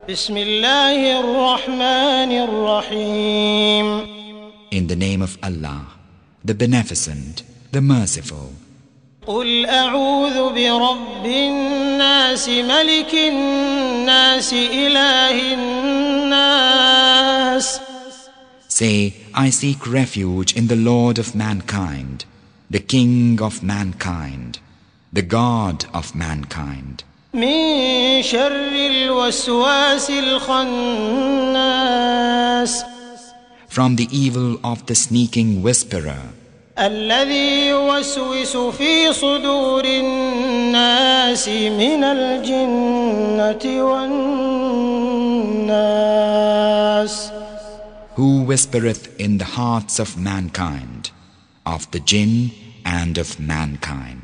بسم الله الرحمن الرحيم. In the name of Allah, the Beneficent, the Merciful. قل أعوذ برب الناس ملك الناس إله الناس. Say, I seek refuge in the Lord of mankind, the King of mankind, the God of mankind. من شر الوسواس الخناس. From the evil of the sneaking whisperer, الذي يوسوس في صدور الناس من الجنة والناس. who whispereth in the hearts of mankind, of the jinn and of mankind.